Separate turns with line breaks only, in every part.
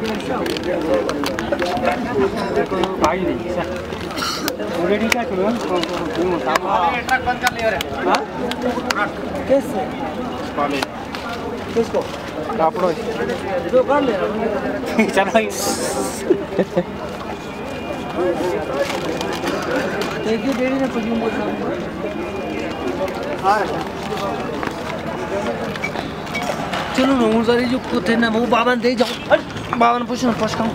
भाई नहीं sir already क्या करो ट्रक बंद कर लिया रे हां कैसे कॉलेज किसको आपड़ो जो कर ले चलो देखिए डेरी ने कुछ बोल हां चलो ना वो सारी जो थे ना वो बाबा दे जाओ बाबा ने पूछना फर्स्ट काम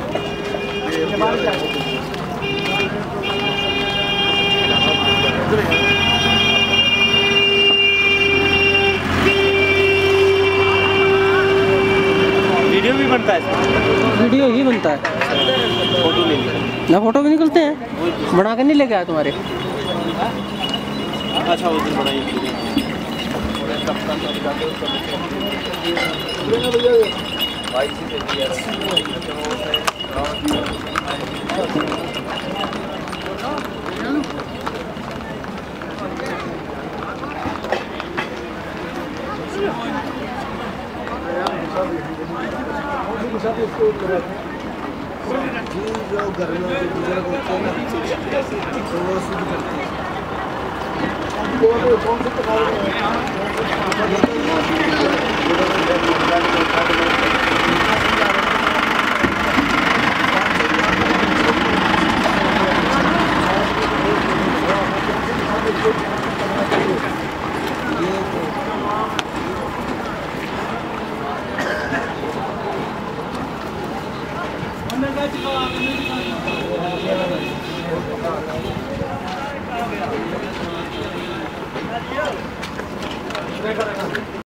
वीडियो भी बनता है वीडियो ही बनता है फोटो ले ना फोटो भी निकलते हैं बना कर नहीं लेके आया तुम्हारे अच्छा वो दिन बनाई जो गर्मियों के बुजुर्ग होते हैं ना तो वो शुद्ध करते हैं कौन से